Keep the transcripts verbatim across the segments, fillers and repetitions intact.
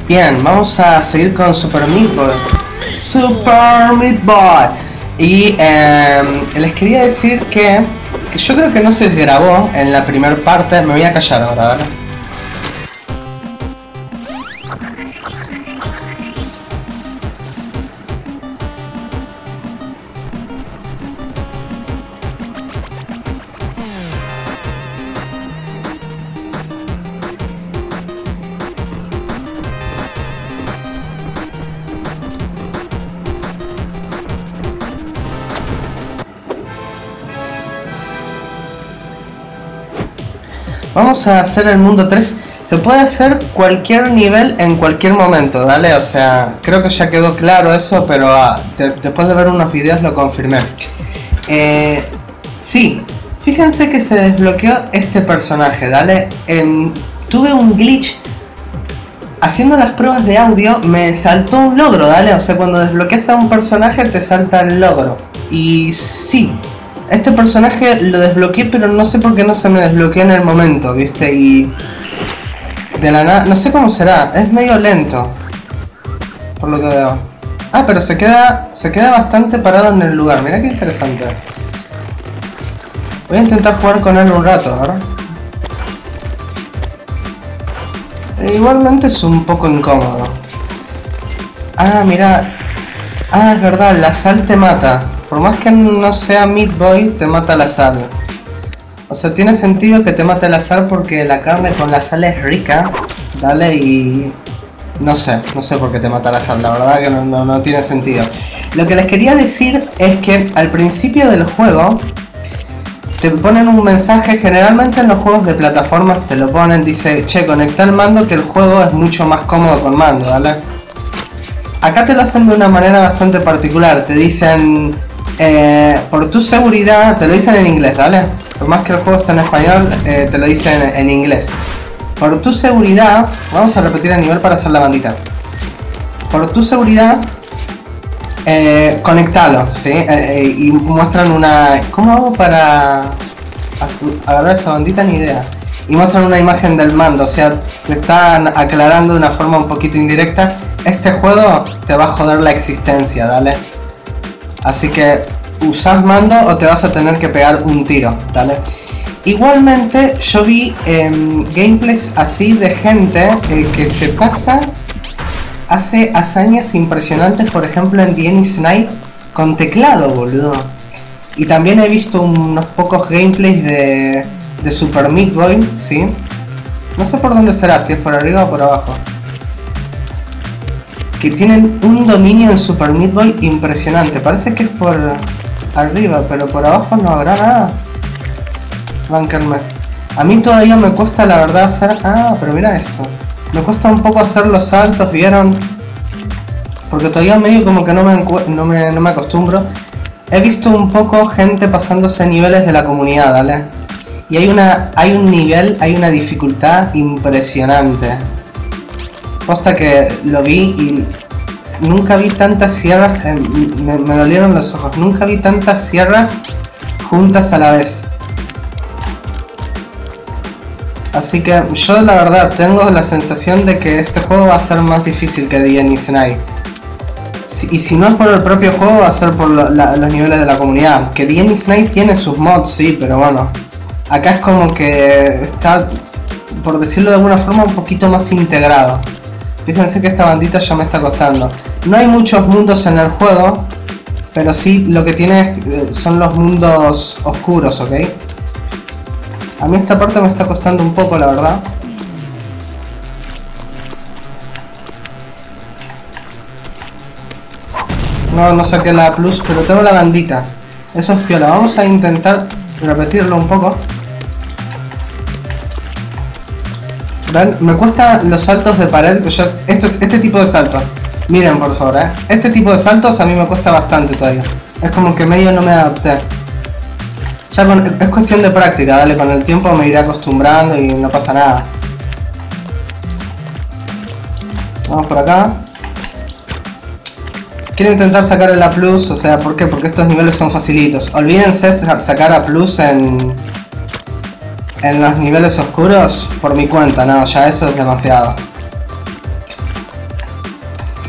Bien, vamos a seguir con Super Meat Boy. Super Meat Boy. Y eh, les quería decir que, que yo creo que no se grabó en la primera parte. Me voy a callar ahora, ¿vale? Vamos a hacer el mundo tres. Se puede hacer cualquier nivel en cualquier momento, ¿dale? O sea, creo que ya quedó claro eso, pero ah, de, después de ver unos videos lo confirmé. Eh, sí, fíjense que se desbloqueó este personaje, ¿dale? Eh, tuve un glitch. Haciendo las pruebas de audio me saltó un logro, ¿dale? O sea, cuando desbloqueas a un personaje te salta el logro. Y sí, este personaje lo desbloqueé, pero no sé por qué no se me desbloqueó en el momento, ¿viste? Y de la nada, no sé cómo será, es medio lento, por lo que veo. Ah, pero se queda, se queda bastante parado en el lugar, mirá qué interesante. Voy a intentar jugar con él un rato, ¿verdad? E igualmente es un poco incómodo. Ah, mirá. Ah, es verdad, la sal te mata. Por más que no sea Meat Boy, te mata la sal. O sea, tiene sentido que te mate la sal porque la carne con la sal es rica, ¿vale? Y no sé, no sé por qué te mata la sal, la verdad que no, no, no tiene sentido. Lo que les quería decir es que al principio del juego te ponen un mensaje, generalmente en los juegos de plataformas te lo ponen, dice, che, conecta el mando que el juego es mucho más cómodo con mando, ¿vale? Acá te lo hacen de una manera bastante particular, te dicen... Eh, por tu seguridad, te lo dicen en inglés, ¿vale? Por más que el juego esté en español, eh, te lo dicen en, en inglés. Por tu seguridad, vamos a repetir el nivel para hacer la bandita. Por tu seguridad, eh, conectalo, ¿sí? Eh, eh, y muestran una... ¿Cómo hago para agarrar esa bandita? Ni idea. Y muestran una imagen del mando, o sea, te están aclarando de una forma un poquito indirecta. Este juego te va a joder la existencia, ¿dale? Así que usás mando o te vas a tener que pegar un tiro, ¿vale? Igualmente yo vi eh, gameplays así de gente eh, que se pasa, hace hazañas impresionantes, por ejemplo en The Enemy Snipe con teclado, boludo. Y también he visto unos pocos gameplays de, de Super Meat Boy, ¿sí? No sé por dónde será, si es por arriba o por abajo. Que tienen un dominio en Super Meat Boy impresionante. Parece que es por arriba, pero por abajo no habrá nada. Bankerme. A mí todavía me cuesta la verdad hacer... Ah, pero mira esto. Me cuesta un poco hacer los saltos, ¿vieron? Porque todavía medio como que no me, no me, no me acostumbro. He visto un poco gente pasándose niveles de la comunidad, ¿vale? Y hay una, hay un nivel, hay una dificultad impresionante. Posta que lo vi y nunca vi tantas sierras, eh, me, me dolieron los ojos, nunca vi tantas sierras juntas a la vez. Así que yo la verdad tengo la sensación de que este juego va a ser más difícil que The Enemy Snipe. Si, y si no es por el propio juego, va a ser por lo, la, los niveles de la comunidad. Que The Enemy Snipe tiene sus mods, sí, pero bueno. Acá es como que está, por decirlo de alguna forma, un poquito más integrado. Fíjense que esta bandita ya me está costando. No hay muchos mundos en el juego, pero sí lo que tiene es, son los mundos oscuros, ¿ok? A mí esta parte me está costando un poco, la verdad. No, no saqué la plus, pero tengo la bandita. Eso es piola. Vamos a intentar repetirlo un poco. ¿Ven? Me cuestan los saltos de pared. Yo, este, este tipo de saltos. Miren por favor, ¿eh? Este tipo de saltos a mí me cuesta bastante todavía. Es como que medio no me adapté. Ya con, es cuestión de práctica, dale. Con el tiempo me iré acostumbrando y no pasa nada. Vamos por acá. Quiero intentar sacar el A plus, o sea, ¿por qué? Porque estos niveles son facilitos. Olvídense sacar A plus en... en los niveles oscuros por mi cuenta, no, ya eso es demasiado.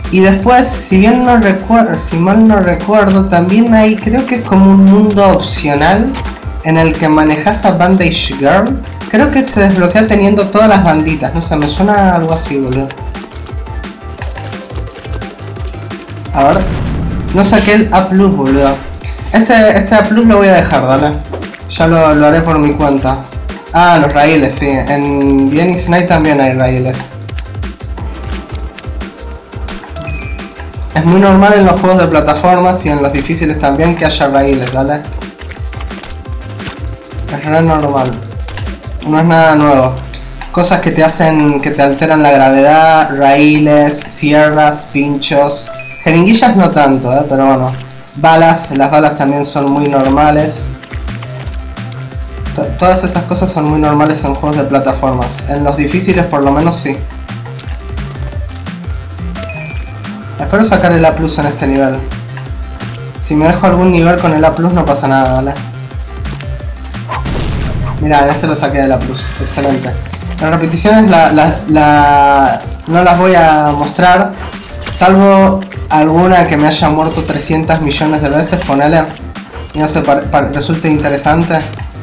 Y después, si bien no recuerdo, si mal no recuerdo, también hay, creo que es como un mundo opcional en el que manejas a Bandage Girl. Creo que se desbloquea teniendo todas las banditas, no sé, me suena algo así, boludo. A ver, no saqué el A plus, boludo. Este, este A plus lo voy a dejar, dale. Ya lo, lo haré por mi cuenta. Ah, los raíles, sí. En Vienis Night también hay raíles. Es muy normal en los juegos de plataformas y en los difíciles también que haya raíles, ¿vale? Es re normal. No es nada nuevo. Cosas que te hacen, que te alteran la gravedad, raíles, sierras, pinchos. Jeringuillas no tanto, ¿eh? Pero bueno. Balas, las balas también son muy normales. T Todas esas cosas son muy normales en juegos de plataformas. En los difíciles por lo menos sí. Espero sacar el A plus en este nivel. Si me dejo algún nivel con el A plus no pasa nada, ¿vale? Mirá, en este lo saqué del A plus. Excelente. Las repeticiones la, la, la, no las voy a mostrar. Salvo alguna que me haya muerto trescientos millones de veces, ponele. Y no sé, resulte interesante.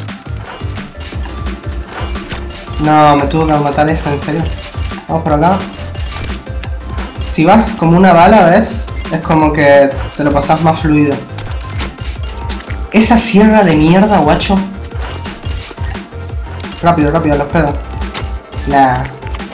No, me tuvo que matar esa, en serio. Vamos por acá. Si vas como una bala, ¿ves? Es como que te lo pasás más fluido. Esa sierra de mierda, guacho. Rápido, rápido, los pedos. Nah.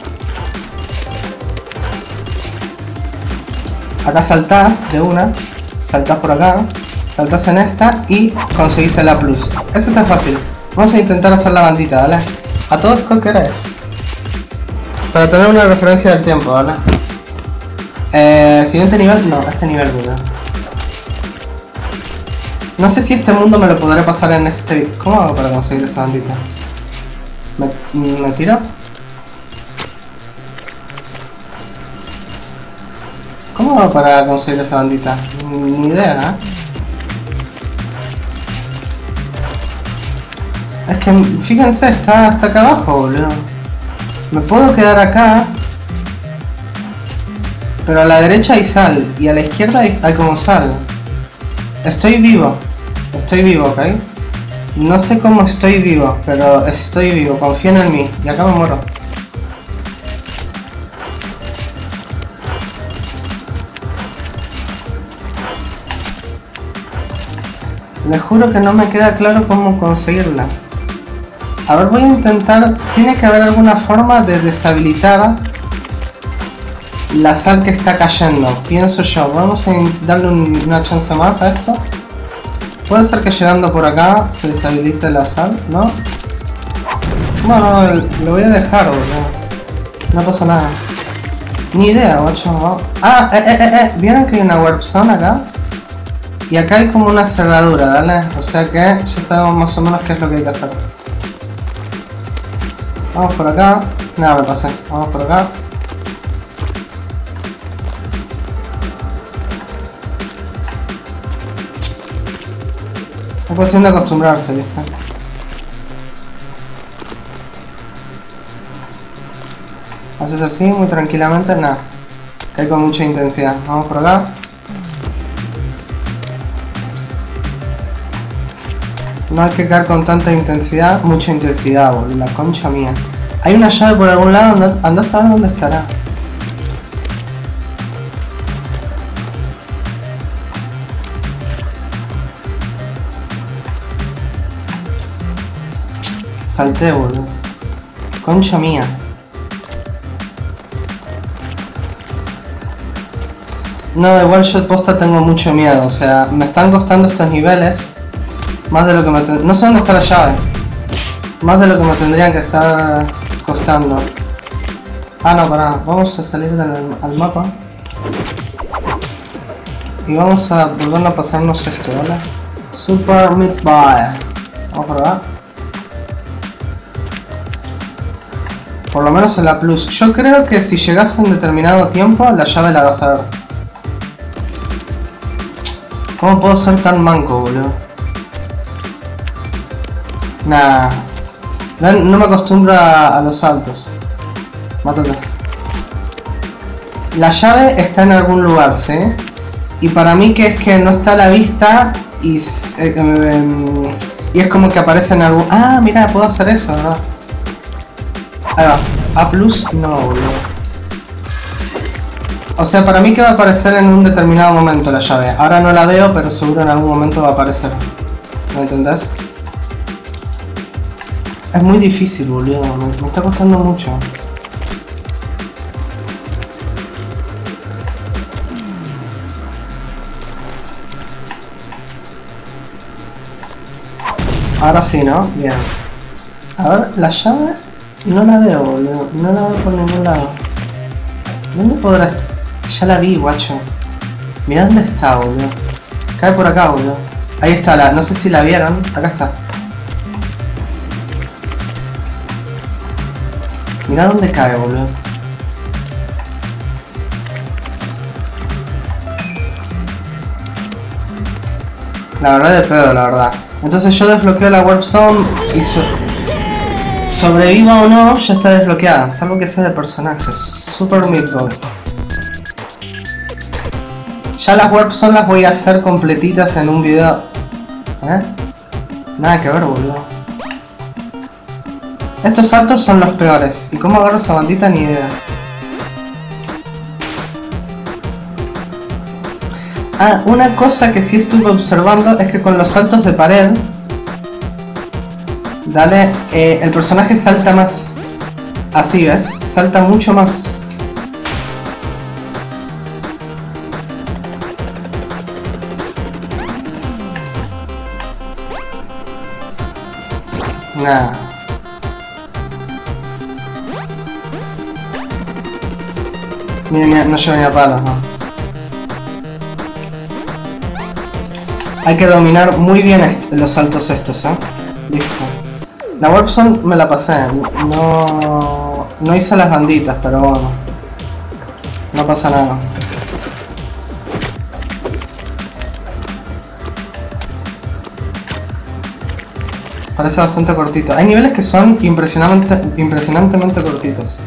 Acá saltás de una. Saltás por acá. Saltás en esta y conseguís el A plus. Este está fácil. Vamos a intentar hacer la bandita, ¿vale? A todo esto, ¿qué hora es? Para tener una referencia del tiempo, ¿vale? Eh, siguiente nivel, no, este nivel, ¿verdad? No sé si este mundo me lo podré pasar en este... ¿Cómo hago para conseguir esa bandita? ¿Me, me tiro? ¿Cómo hago para conseguir esa bandita? Ni idea, ¿eh? Es que, fíjense, está hasta acá abajo, boludo. Me puedo quedar acá. Pero a la derecha hay sal y a la izquierda hay, hay como sal. Estoy vivo. Estoy vivo, ¿ok? No sé cómo estoy vivo, pero estoy vivo. Confíen en mí. Y acá me muero. Les juro que no me queda claro cómo conseguirla. A ver, voy a intentar... Tiene que haber alguna forma de deshabilitar la sal que está cayendo, pienso yo. Vamos a darle un, una chance más a esto. Puede ser que llegando por acá se deshabilite la sal, ¿no? Bueno, lo voy a dejar, boludo. No pasa nada. Ni idea, guacho. Ah, eh, eh, eh, eh. ¿Vieron que hay una warp zone acá? Y acá hay como una cerradura, ¿vale? O sea que ya sabemos más o menos qué es lo que hay que hacer. Vamos por acá. Nada, me pasé. Vamos por acá. Es cuestión de acostumbrarse, ¿viste? Haces así, muy tranquilamente, nada. Cae con mucha intensidad. Vamos por acá. No hay que caer con tanta intensidad, mucha intensidad, boludo, la concha mía. Hay una llave por algún lado, anda a saber dónde estará. Salté, boludo. Concha mía. No, igual yo posta tengo mucho miedo, o sea, me están costando estos niveles. Más de lo que me ten... No sé dónde está la llave. Más de lo que me tendrían que estar costando. Ah, no, pará. Vamos a salir del al mapa. Y vamos a volver a pasarnos esto, ¿vale? Super Meat Boy. Vamos por acá. Por lo menos en la plus. Yo creo que si llegase en determinado tiempo, la llave la vas a ver. ¿Cómo puedo ser tan manco, boludo? Nah, no, no me acostumbro a, a los saltos. Mátate. La llave está en algún lugar, ¿sí? Y para mí que es que no está a la vista y, eh, eh, y es como que aparece en algún... Ah, mira, puedo hacer eso, ¿verdad? Ahí va. A plus, no, boludo. O sea, para mí que va a aparecer en un determinado momento la llave. Ahora no la veo, pero seguro en algún momento va a aparecer. ¿Me entendés? Es muy difícil, boludo. Me, me está costando mucho. Ahora sí, ¿no? Bien. A ver, la llave no la veo, boludo. No la veo por ningún lado. ¿Dónde podrá estar? Ya la vi, guacho. Mirá dónde está, boludo. Cae por acá, boludo. Ahí está, la, no sé si la vieron. Acá está. Mirá dónde cae, boludo. La verdad de pedo, la verdad. Entonces yo desbloqueo la Warp Zone y so sobreviva o no, ya está desbloqueada. Salvo que sea de personajes. Super Meat Boy. Ya las Warp Zone las voy a hacer completitas en un video. ¿Eh? Nada que ver, boludo. Estos saltos son los peores. ¿Y cómo agarro esa bandita? Ni idea. Ah, una cosa que sí estuve observando es que con los saltos de pared, dale, eh, el personaje salta más. Así, ¿ves? Salta mucho más. Nah. Ni, ni, no llevo ni a palos, no. Hay que dominar muy bien los saltos estos, ¿eh? Listo. La Warp Zone me la pasé. No, no hice las banditas, pero bueno. No pasa nada. Parece bastante cortito. Hay niveles que son impresionante, impresionantemente cortitos.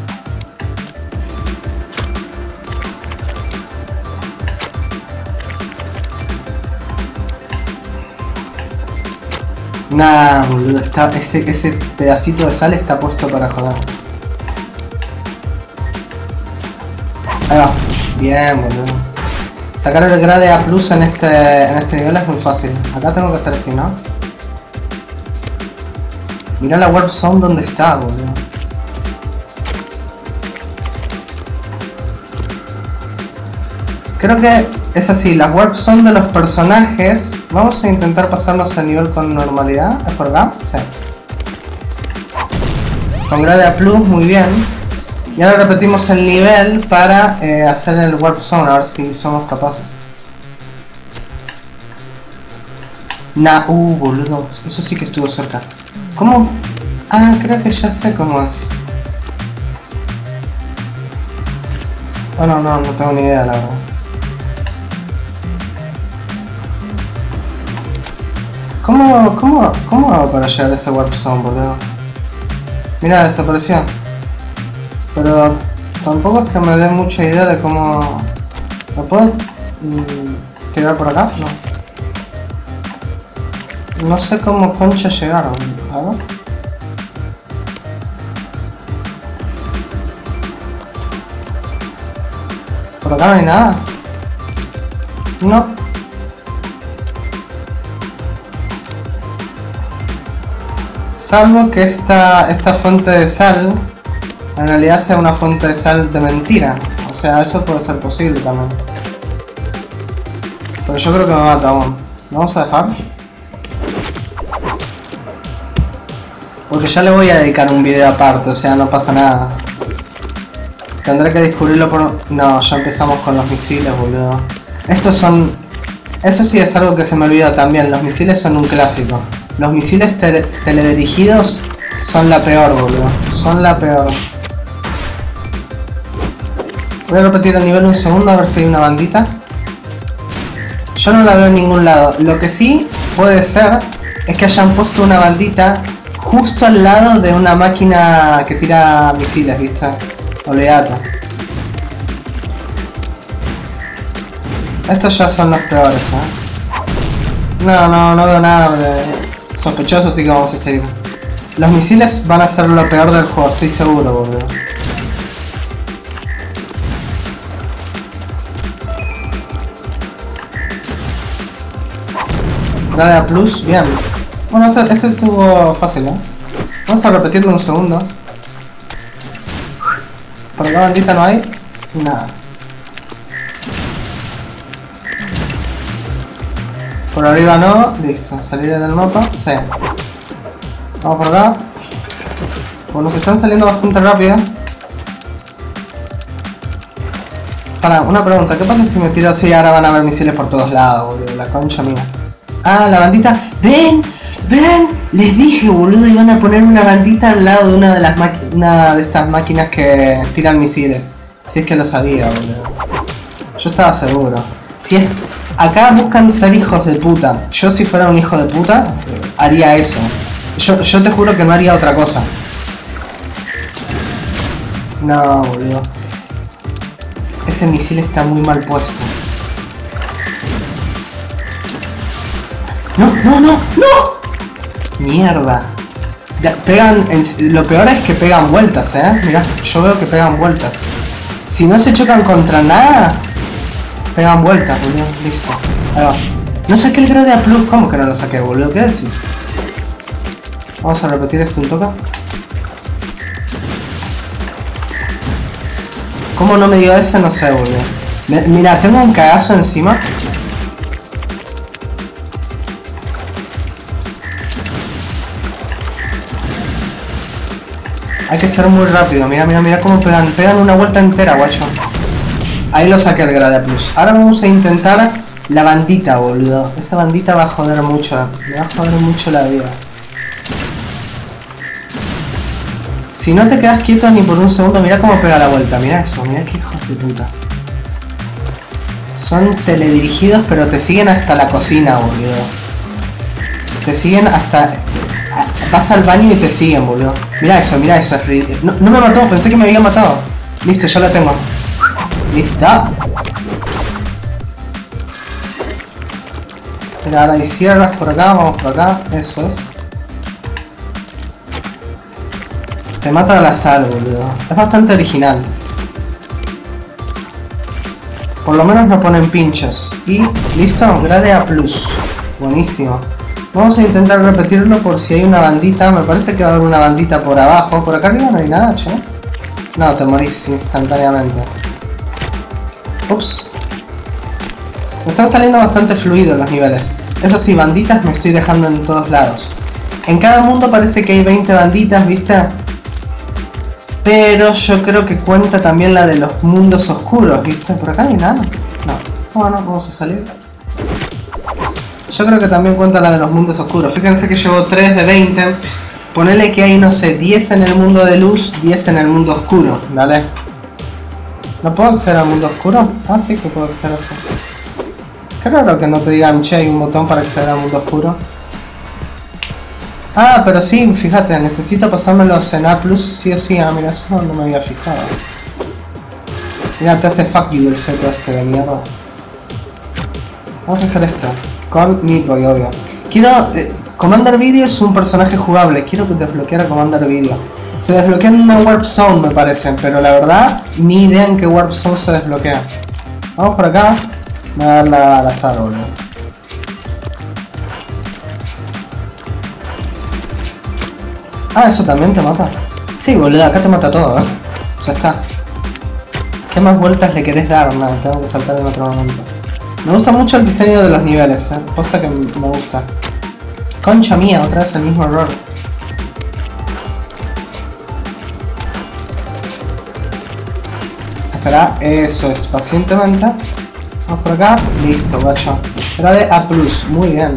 Nah, boludo, está, ese, ese pedacito de sal está puesto para joder. Ahí va. Bien, boludo. Sacar el grade A plus en este, en este nivel es muy fácil. Acá tengo que hacer así, ¿no? Mirá la Warp Zone donde está, boludo. Creo que es así, las Warp Zone de los personajes. Vamos a intentar pasarnos el nivel con normalidad. ¿Es por acá? Sí. Con grade A plus, muy bien. Y ahora repetimos el nivel para eh, hacer el Warp Zone, a ver si somos capaces. Nah, uh, boludo, eso sí que estuvo cerca. ¿Cómo? Ah, creo que ya sé cómo es. Oh, no, no, no tengo ni idea, la verdad. ¿Cómo, cómo, cómo hago para llegar a ese Warp Zone, boludo? Mira, desapareció. Pero tampoco es que me dé mucha idea de cómo... ¿Lo puedo mm, tirar por acá? No. No sé cómo concha llegaron. A ver. ¿Por acá no hay nada? No. Salvo que esta, esta fuente de sal en realidad sea una fuente de sal de mentira. O sea, eso puede ser posible también. Pero yo creo que me mata aún. ¿Lo vamos a dejar? Porque ya le voy a dedicar un video aparte, o sea, no pasa nada. Tendré que descubrirlo por... No, ya empezamos con los misiles, boludo. Estos son... Eso sí es algo que se me olvida también. Los misiles son un clásico. Los misiles te teledirigidos son la peor, boludo. Son la peor. Voy a repetir el nivel un segundo a ver si hay una bandita. Yo no la veo en ningún lado. Lo que sí puede ser es que hayan puesto una bandita justo al lado de una máquina que tira misiles, ¿viste? Olvídate. Estos ya son los peores, ¿eh? No, no, no veo nada de sospechoso, así que vamos a seguir. Los misiles van a ser lo peor del juego, estoy seguro, boludo. Gradea Plus, bien. Bueno, esto, esto estuvo fácil, ¿eh? Vamos a repetirlo un segundo. Por acá bandita no hay nada. Por arriba no, listo. Salir del mapa, sí. Vamos por acá. Bueno, nos están saliendo bastante rápido. Para, una pregunta, ¿qué pasa si me tiro así? Ahora van a haber misiles por todos lados, boludo. La concha mía. Ah, la bandita. ¡Ven! ¡Ven! Les dije, boludo, iban a poner una bandita al lado de una de las una de estas máquinas que tiran misiles. Si es que lo sabía, boludo. Yo estaba seguro. Si es... Acá buscan ser hijos de puta. Yo si fuera un hijo de puta, eh, haría eso. Yo, yo te juro que no haría otra cosa. No, boludo. Ese misil está muy mal puesto. No, no, no, no. Mierda. Ya, pegan, en, lo peor es que pegan vueltas, eh. Mirá, yo veo que pegan vueltas. Si no se chocan contra nada, pegan vueltas, boludo. Listo. Ahí va. No saqué el Gradea Plus. ¿Cómo que no lo saqué, boludo? ¿Qué decís? Vamos a repetir esto un toque. ¿Cómo no me dio ese? No sé, boludo. Me, mira, tengo un cagazo encima. Hay que ser muy rápido. Mira, mira, mira cómo pegan. Pegan una vuelta entera, guacho. Ahí lo saqué el Gradea Plus. Ahora vamos a intentar la bandita, boludo. Esa bandita va a joder mucho. Me va a joder mucho la vida. Si no te quedas quieto ni por un segundo, mira cómo pega la vuelta. Mira eso, mira qué hijos de puta. Son teledirigidos, pero te siguen hasta la cocina, boludo. Te siguen hasta... Vas al baño y te siguen, boludo. Mira eso, mira eso. Es ridículo. No, no me mató, pensé que me había matado. Listo, ya la tengo. ¿Lista? Mira, ahora hay sierras por acá, vamos por acá. Eso es. Te mata a la sal, boludo. Es bastante original. Por lo menos no ponen pinchos. Y listo, Gradea Plus. Buenísimo. Vamos a intentar repetirlo por si hay una bandita. Me parece que va a haber una bandita por abajo. Por acá arriba no hay nada, che. No, te morís instantáneamente. Ups. Me están saliendo bastante fluidos los niveles. Eso sí, banditas me estoy dejando en todos lados. En cada mundo parece que hay veinte banditas, ¿viste? Pero yo creo que cuenta también la de los mundos oscuros, ¿viste? ¿Por acá no hay nada? No. Bueno, vamos a salir. Yo creo que también cuenta la de los mundos oscuros. Fíjense que llevo tres de veinte. Ponele que hay, no sé, diez en el mundo de luz, diez en el mundo oscuro. Dale. ¿No puedo acceder al mundo oscuro? Ah, sí que puedo acceder así. Qué raro que no te digan, che, hay un botón para acceder al mundo oscuro. Ah, pero sí, fíjate, necesito pasármelos en A plus, sí o sí. Ah, mira, eso no me había fijado. Mira, te hace fuck you el feto este de mierda. Vamos a hacer esto. Con Meat Boy, obvio. Quiero... Eh, Commander Video es un personaje jugable. Quiero que desbloqueara Commander Video. Se desbloquea en una Warp Zone, me parece. Pero la verdad, ni idea en qué Warp Zone se desbloquea. Vamos por acá. Me voy a dar la, al azar, boludo. Ah, ¿eso también te mata? Sí, boludo, acá te mata todo, ¿eh? Ya está. ¿Qué más vueltas le querés dar? No, tengo que saltar en otro momento. Me gusta mucho el diseño de los niveles, ¿eh? Posta que me gusta. Concha mía, otra vez el mismo error. Espera, eso es, pacientemente. Vamos por acá, listo, guacho. Grade A plus, muy bien.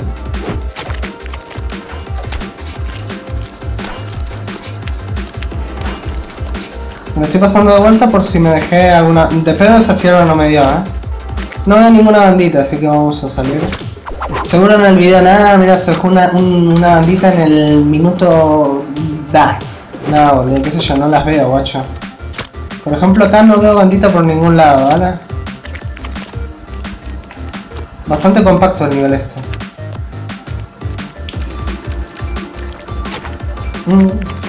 Me estoy pasando de vuelta por si me dejé alguna... De pedo esa sierra no me dio, ¿eh? No veo ninguna bandita, así que vamos a salir. Seguro en el video, nada, mira, se dejó una, un, una bandita en el minuto... Da. No, boludo, qué sé yo, no las veo, guacho. Por ejemplo, acá no veo bandita por ningún lado, ¿vale? Bastante compacto el nivel este. Mm.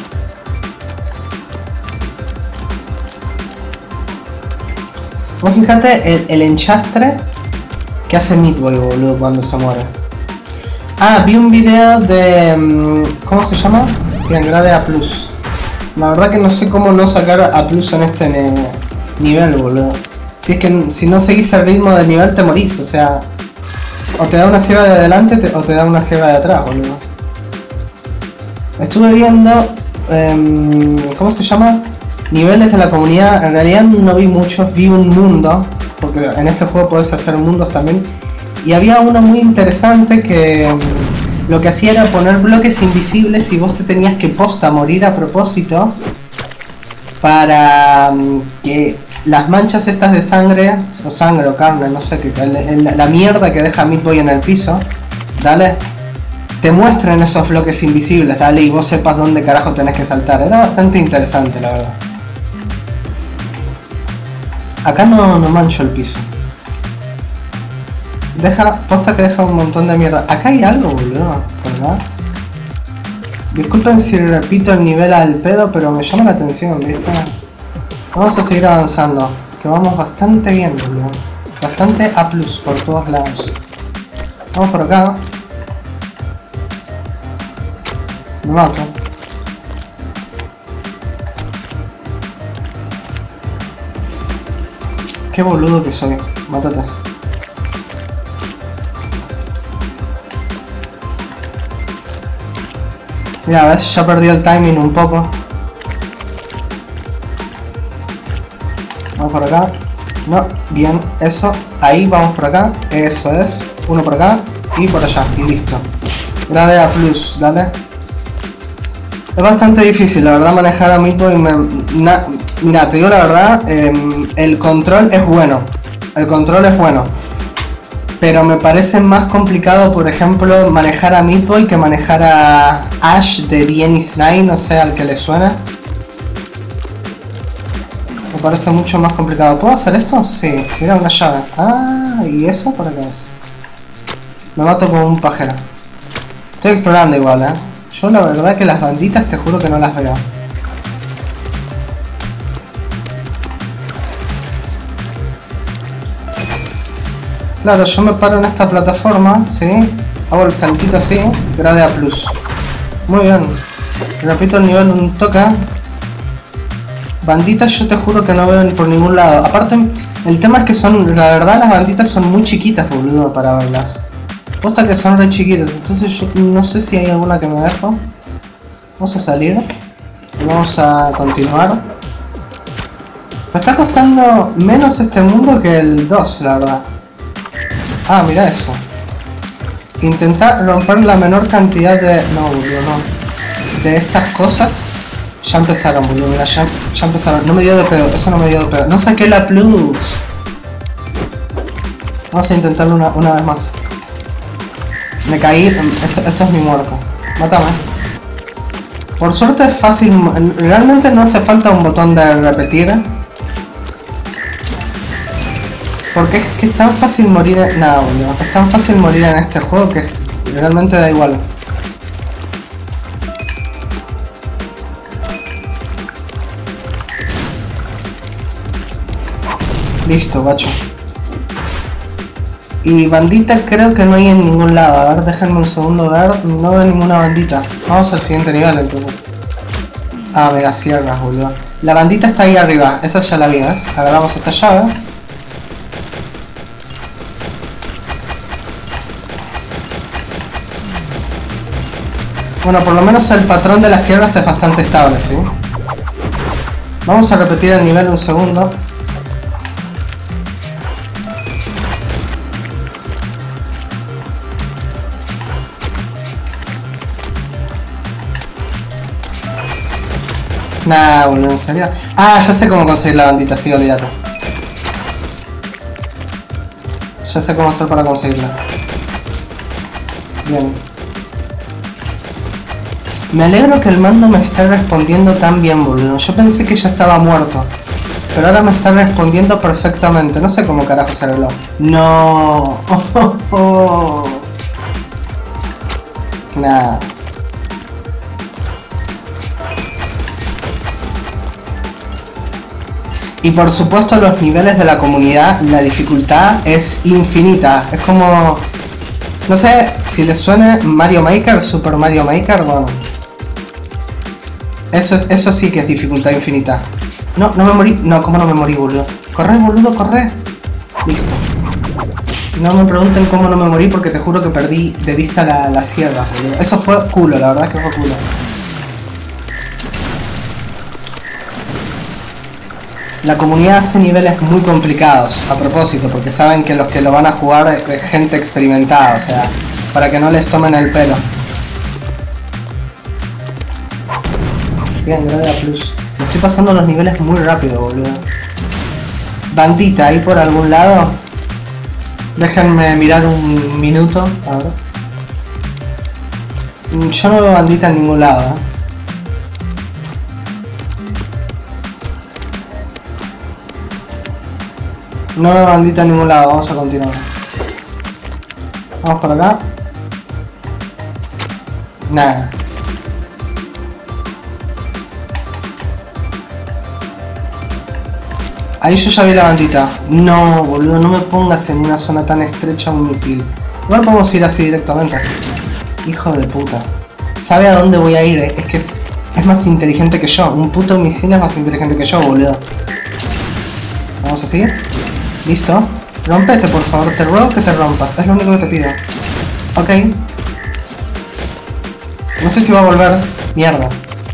Vos fíjate el, el enchastre que hace Meat Boy, boludo, cuando se muere. Ah, vi un video de... ¿Cómo se llama? Que agrade a plus. La verdad que no sé cómo no sacar a plus en este nivel, boludo. Si es que si no seguís el ritmo del nivel te morís, o sea... O te da una sierra de adelante te, o te da una sierra de atrás, boludo. Estuve viendo... Eh, ¿Cómo se llama? Niveles de la comunidad. En realidad no vi muchos, vi un mundo. Porque en este juego podés hacer mundos también. Y había uno muy interesante que... Lo que hacía era poner bloques invisibles y vos te tenías que posta morir a propósito para que las manchas estas de sangre, o sangre o carne, no sé, que la mierda que deja Meat Boy en el piso, dale, te muestren esos bloques invisibles, dale, y vos sepas dónde carajo tenés que saltar. Era bastante interesante, la verdad. Acá no, no mancho el piso. Deja, posta que deja un montón de mierda. Acá hay algo, boludo, ¿verdad? Disculpen si repito el nivel al pedo, pero me llama la atención, ¿viste? Vamos a seguir avanzando, que vamos bastante bien, boludo. Bastante A plus por todos lados. Vamos por acá. Me mato. Qué boludo que soy. Mátate. Mira, a ver si ya perdí el timing un poco. Vamos por acá. No, bien, eso. Ahí, vamos por acá. Eso es. Uno por acá y por allá. Y listo. Grade A plus, dale. Es bastante difícil, la verdad, manejar a Meat Boy. Me, na, mira, te digo la verdad, eh, el control es bueno. El control es bueno. Pero me parece más complicado, por ejemplo, manejar a Meat Boy que manejar a Ash de D N Nine, no sé, al que le suena. Me parece mucho más complicado. ¿Puedo hacer esto? Sí. Mira, una llave. Ah, ¿y eso para qué es? Me mato como un pajero. Estoy explorando igual, ¿eh? Yo la verdad que las banditas te juro que no las veo. Claro, yo me paro en esta plataforma, ¿sí? Hago el saltito así, grade A plus. Muy bien. Repito el nivel un toque. Banditas yo te juro que no veo por ningún lado. Aparte, el tema es que son, la verdad, las banditas son muy chiquitas, boludo, para verlas. Posta que son re chiquitas, entonces yo no sé si hay alguna que me dejo. Vamos a salir. Y vamos a continuar. Me está costando menos este mundo que el dos, la verdad. Ah, mira eso. Intentar romper la menor cantidad de... No, boludo, no. De estas cosas. Ya empezaron, boludo, mira, ya, ya empezaron. No me dio de pedo, eso no me dio de pedo. No saqué la plus. Vamos a intentarlo una, una vez más. Me caí, esto, esto es mi muerte. Mátame. Por suerte es fácil, realmente no hace falta un botón de repetir. Porque es que es tan fácil morir en... Nada, boludo. Es tan fácil morir en este juego que realmente da igual. Listo, guacho. Y bandita creo que no hay en ningún lado. A ver, déjenme un segundo ver. No veo ninguna bandita. Vamos al siguiente nivel entonces. Ah, mira, sierras, boludo. La bandita está ahí arriba. Esa ya la vi, ¿ves? Agarramos esta llave. Bueno, por lo menos el patrón de las sierras es bastante estable, ¿sí? Vamos a repetir el nivel un segundo. Nah, boludo, ¿en serio? Ah, ya sé cómo conseguir la bandita, sí, olvídate. Ya sé cómo hacer para conseguirla. Bien. Me alegro que el mando me esté respondiendo tan bien, boludo. Yo pensé que ya estaba muerto. Pero ahora me está respondiendo perfectamente. No sé cómo carajo se arregló. No. Oh, oh, oh. Nah. Y por supuesto los niveles de la comunidad, la dificultad es infinita. Es como... No sé si les suena Mario Maker, Super Mario Maker, bueno. Eso, es, eso sí que es dificultad infinita. No, no me morí. No, ¿cómo no me morí, boludo? Corre, boludo, corre. Listo. No me pregunten cómo no me morí porque te juro que perdí de vista la, la sierra, boludo. Eso fue culo, la verdad es que fue culo. La comunidad hace niveles muy complicados, a propósito, porque saben que los que lo van a jugar es gente experimentada, o sea, para que no les tomen el pelo. Bien, Grada Plus. Me estoy pasando los niveles muy rápido, boludo. Bandita, ahí por algún lado. Déjenme mirar un minuto, a ver. Yo no veo bandita en ningún lado, ¿eh? No veo bandita en ningún lado, vamos a continuar. Vamos por acá. Nada. Ahí yo ya vi la bandita. No, boludo, no me pongas en una zona tan estrecha un misil. Igual podemos ir así directamente. Hijo de puta. Sabe a dónde voy a ir, es que es, es más inteligente que yo. Un puto misil es más inteligente que yo, boludo. Vamos así. Listo. Rompete, por favor, te ruego que te rompas. Es lo único que te pido. Ok. No sé si va a volver. Mierda.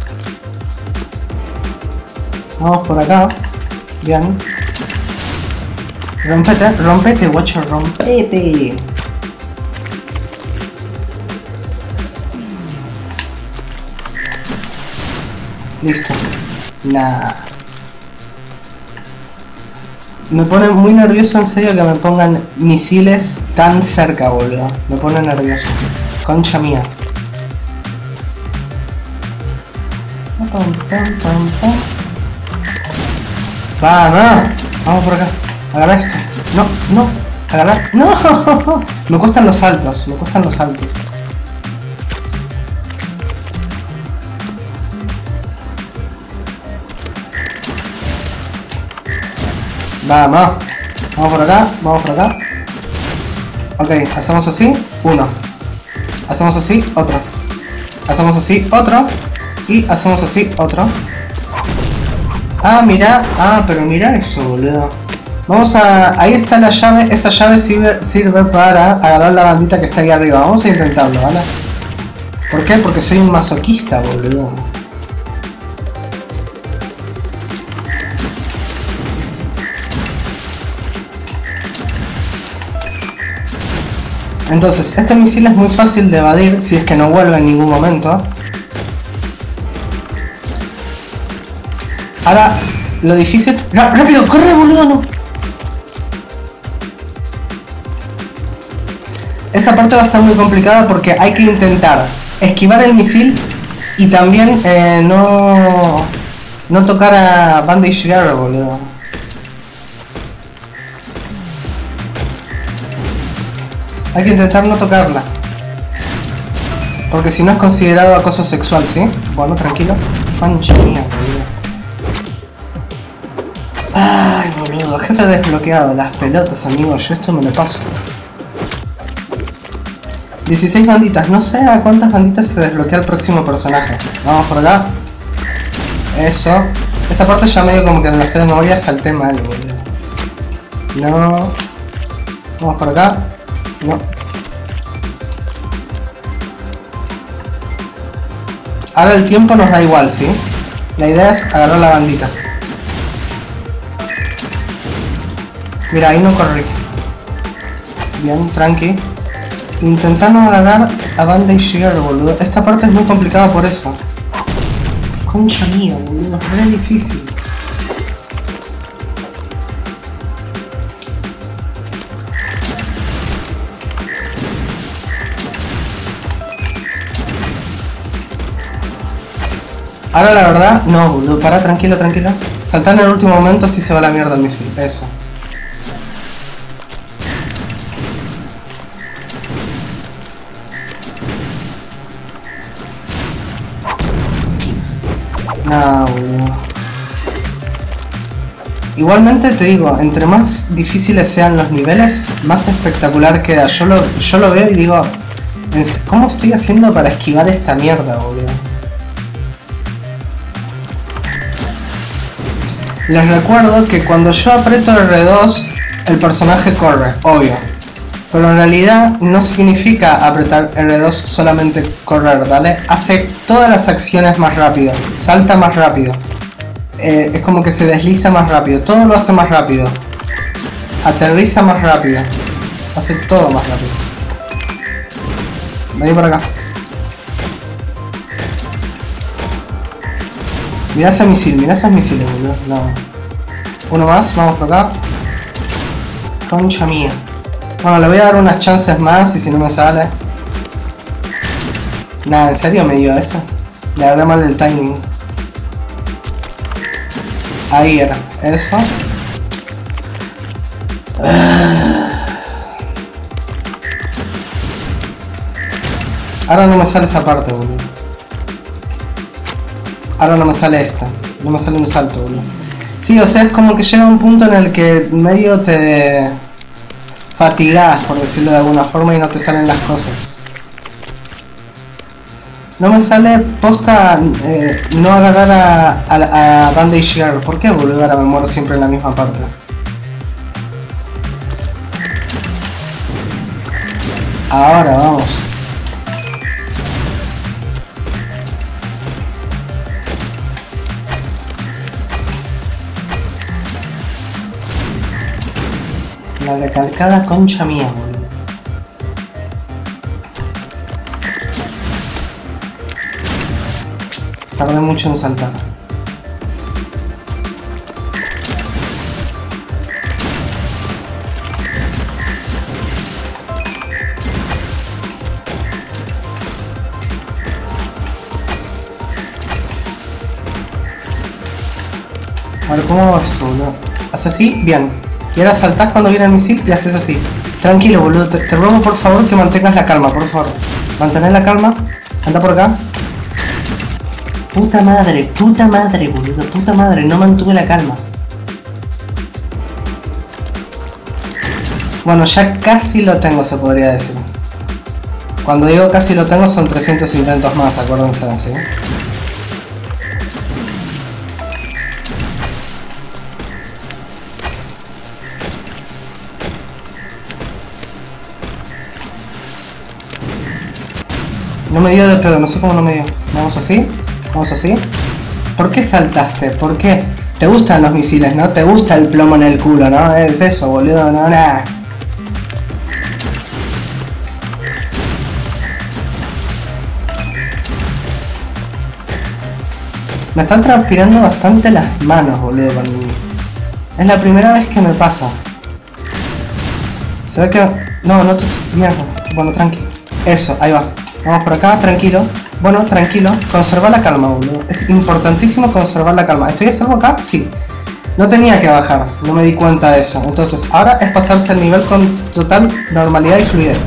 Vamos por acá. Bien. Rompete, rompete, watcher, rompete. Listo. Nah. Me pone muy nervioso, en serio, que me pongan misiles tan cerca, boludo. Me pone nervioso. Concha mía. Vamos. Vamos por acá. Agarra esto. No, no. Agarrar. No. Me cuestan los saltos. Me cuestan los saltos. Vamos. Vamos por acá. Vamos por acá. Ok, hacemos así. Uno. Hacemos así. Otro. Hacemos así. Otro. Y hacemos así. Otro. Ah, mira. Ah, pero mira eso, boludo. Vamos a... Ahí está la llave. Esa llave sirve, sirve para agarrar la bandita que está ahí arriba. Vamos a intentarlo, ¿vale? ¿Por qué? Porque soy un masoquista, boludo. Entonces, este misil es muy fácil de evadir si es que no vuelve en ningún momento. Ahora, lo difícil... ¡Rápido! ¡Corre, boludo! ¡No! Esa parte va a estar muy complicada porque hay que intentar esquivar el misil y también eh, no... no tocar a Bandage Girl, boludo. Hay que intentar no tocarla. Porque si no es considerado acoso sexual, ¿sí? Bueno, tranquilo. Pancha mía, boludo. Ay, boludo. Jefe desbloqueado. Las pelotas, amigo. Yo esto me lo paso. dieciséis banditas. No sé a cuántas banditas se desbloquea el próximo personaje. Vamos por acá. Eso. Esa parte ya medio como que me la sé de memoria. Salté mal, boludo. No. Vamos por acá. No. Ahora el tiempo nos da igual, ¿sí? La idea es agarrar la bandita. Mira, ahí no corrí. Bien, tranqui. Intentando agarrar a Bandage Girl, boludo. Esta parte es muy complicada por eso. Concha mía, boludo. Es re difícil. Ahora la verdad, no, boludo, pará, tranquilo, tranquilo. Saltar en el último momento si se va a la mierda el misil, eso. No, boludo. Igualmente te digo, entre más difíciles sean los niveles, más espectacular queda. Yo lo, yo lo veo y digo, ¿cómo estoy haciendo para esquivar esta mierda, boludo? Les recuerdo que cuando yo aprieto R dos, el personaje corre, obvio. Pero en realidad no significa apretar R dos solamente correr, ¿dale? Hace todas las acciones más rápido, salta más rápido. Eh, es como que se desliza más rápido, todo lo hace más rápido. Aterriza más rápido. Hace todo más rápido. Vení por acá. Mirá ese misil, mirá esos misiles, boludo. No. Uno más, vamos por acá. Concha mía. Bueno, le voy a dar unas chances más y si no me sale. Nada, ¿en serio me dio eso? Le agarré mal el timing. Ahí era, eso. Ahora no me sale esa parte, boludo. Ahora no me sale esta. No me sale un salto, boludo. Sí, o sea, es como que llega un punto en el que medio te fatigás, por decirlo de alguna forma, y no te salen las cosas. No me sale posta eh, no agarrar a, a, a Bandage Girl. ¿Por qué, boludo? Ahora me muero siempre en la misma parte. Ahora, vamos. La recalcada concha mía, boludo. Tardé mucho en saltar. A ver, ¿cómo va esto, boludo? ¿Haces así? Bien. Y ahora saltás cuando viene el misil y haces así. Tranquilo, boludo. Te, te ruego por favor que mantengas la calma, por favor. Mantener la calma. Anda por acá. Puta madre, puta madre, boludo, puta madre, no mantuve la calma. Bueno, ya casi lo tengo, se podría decir. Cuando digo casi lo tengo son trescientos intentos más, acuérdense así. No me dio de pedo, no sé cómo no me dio. Vamos así. Vamos así. ¿Por qué saltaste? ¿Por qué? Te gustan los misiles, ¿no? Te gusta el plomo en el culo, ¿no? Es eso, boludo, no, nada. Me están transpirando bastante las manos, boludo, con... Es la primera vez que me pasa. Se ve que... No, no te... Mierda. Bueno, tranqui. Eso, ahí va. Vamos por acá, tranquilo. Bueno, tranquilo. Conservar la calma, boludo. Es importantísimo conservar la calma. ¿Estoy a salvo acá? Sí. No tenía que bajar. No me di cuenta de eso. Entonces, ahora es pasarse el nivel con total normalidad y fluidez.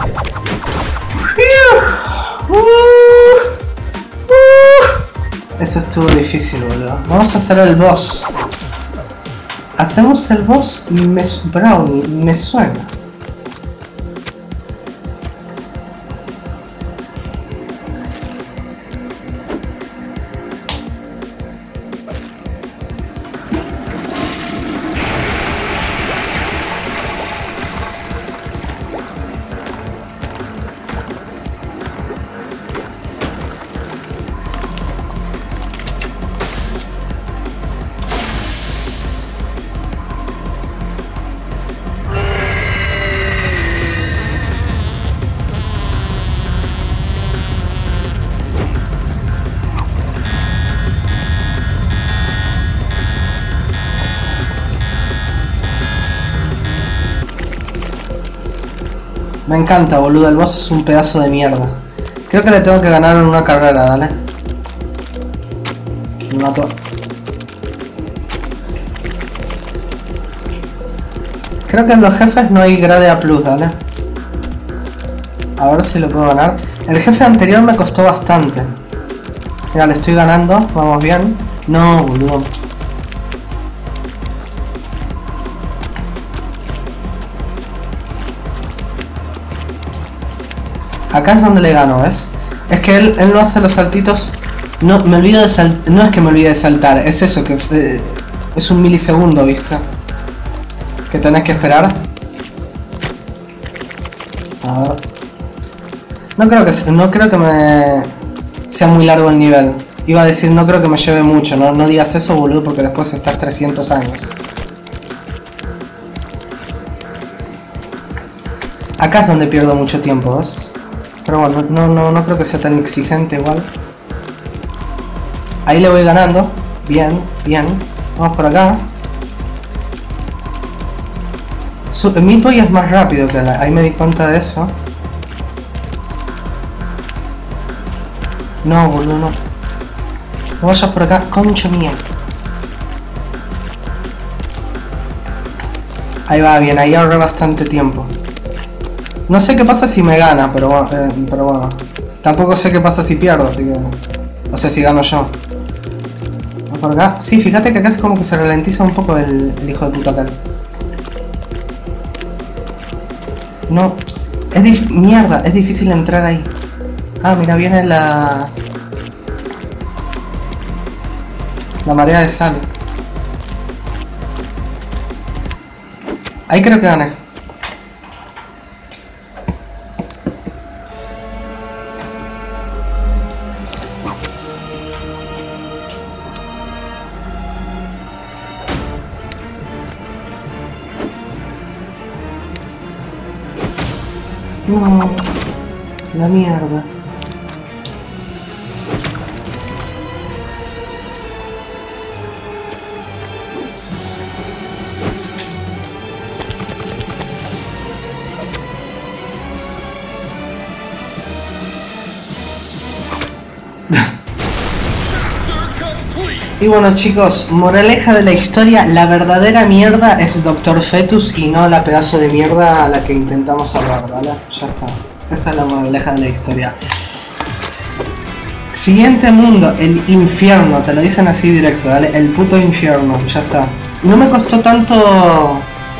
Eso estuvo difícil, boludo. Vamos a hacer el boss. Hacemos el boss me... Brown. Me suena. Me encanta, boludo, el boss es un pedazo de mierda. Creo que le tengo que ganar en una carrera, dale. Me mató. Creo que en los jefes no hay grade A plus, dale. A ver si lo puedo ganar. El jefe anterior me costó bastante. Mira, le estoy ganando, vamos bien. No, boludo. Acá es donde le gano, ¿ves? Es que él, él no hace los saltitos. No, me olvido de saltar. No es que me olvide de saltar, es eso, que eh, es un milisegundo, ¿viste? Que tenés que esperar. A ver. No creo que, no creo que me sea muy largo el nivel. Iba a decir, no creo que me lleve mucho. No, no digas eso, boludo, porque después estás trescientos años. Acá es donde pierdo mucho tiempo, ¿ves? Pero bueno, no, no, no creo que sea tan exigente igual. Ahí le voy ganando. Bien, bien. Vamos por acá. Su, Meat Boy es más rápido que la... Ahí me di cuenta de eso. No, boludo, no. No vayas por acá, concha mía. Ahí va, bien, ahí ahorré bastante tiempo. No sé qué pasa si me gana, pero bueno, eh, pero bueno. Tampoco sé qué pasa si pierdo, así que... O sea, si gano yo. Vamos por acá. Sí, fíjate que acá es como que se ralentiza un poco el, el hijo de puta acá. No, es dif... Mierda, es difícil entrar ahí. Ah, mira, viene la... La marea de sal. Ahí creo que gané. No, la mierda. Y bueno, chicos, moraleja de la historia, la verdadera mierda es Doctor Fetus y no la pedazo de mierda a la que intentamos salvar, ¿vale? Ya está. Esa es la moraleja de la historia. Siguiente mundo, el infierno, te lo dicen así directo, ¿vale? El puto infierno, ya está. No me costó tanto...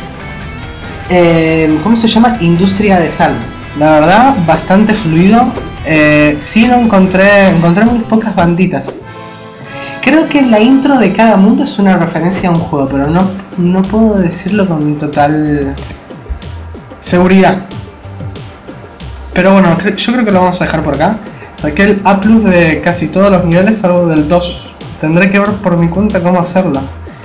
Eh, ¿Cómo se llama? Industria de sal. La verdad, bastante fluido. Eh, sí, no encontré, encontré muy pocas banditas. Creo que la intro de cada mundo es una referencia a un juego, pero no, no puedo decirlo con total seguridad. Pero bueno, yo creo que lo vamos a dejar por acá. Saqué el A plus de casi todos los niveles, salvo del dos. Tendré que ver por mi cuenta cómo hacerlo.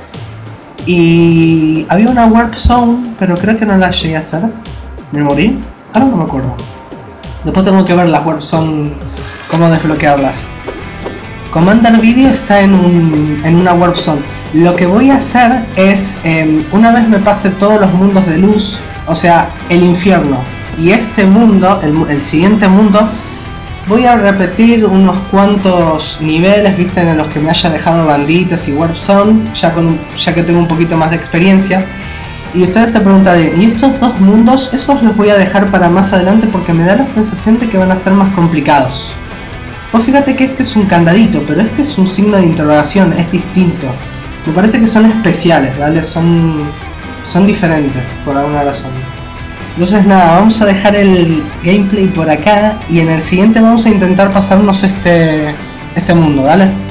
Y había una Warp Zone, pero creo que no la llegué a hacer. ¿Me morí? Ahora no me acuerdo. Después tengo que ver las Warp Zone, cómo desbloquearlas. Commander Video está en, un, en una Warp Zone. Lo que voy a hacer es, eh, una vez me pase todos los mundos de luz, o sea, el infierno y este mundo, el, el siguiente mundo, voy a repetir unos cuantos niveles, viste, en los que me haya dejado banditas y Warp Zone, ya, con, ya que tengo un poquito más de experiencia. Y ustedes se preguntarán, ¿y estos dos mundos? Esos los voy a dejar para más adelante porque me da la sensación de que van a ser más complicados. Vos fíjate que este es un candadito, pero este es un signo de interrogación, es distinto. Me parece que son especiales, ¿vale? Son, son diferentes, por alguna razón. Entonces nada, vamos a dejar el gameplay por acá y en el siguiente vamos a intentar pasarnos este, este mundo, ¿vale?